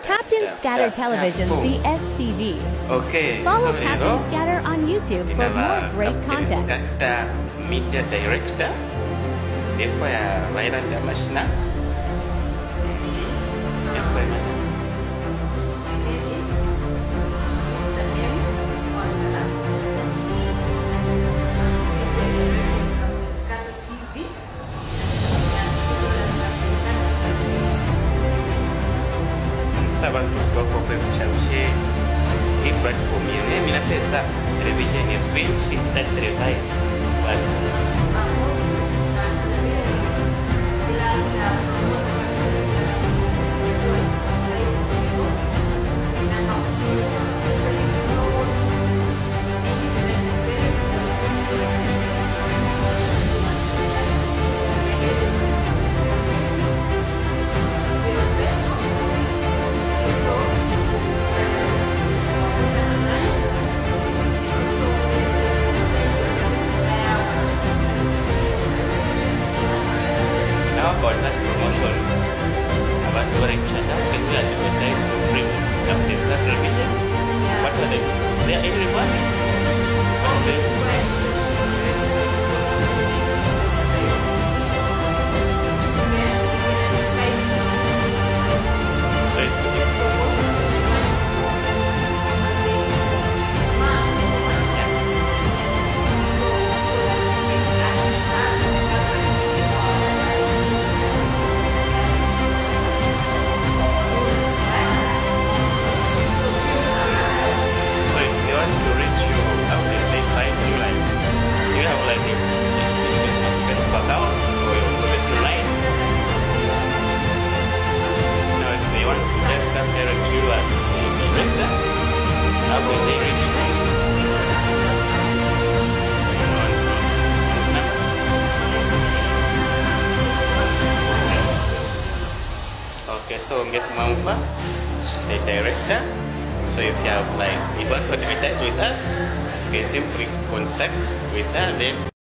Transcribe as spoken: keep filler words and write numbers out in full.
Captain dah, Scatter dah, Television dah, boom. C S T V. Oke, Follow so Captain ito, Scatter on YouTube for more inilah great Captain content. Scatter Media Director. Dia po ya bayaran da masina. Dia po ya mana? Sahabat tuh kau bisa usir di platform ini bila pesa television is free, kita terbaik. Podcast promotion about touring saja kita advertise for free Captain Scatter Television. What are they? They are any requirement? What is it? Okay, so get Maufa, the director. So if you have like, if you want to advertise with us, you can simply contact with her then.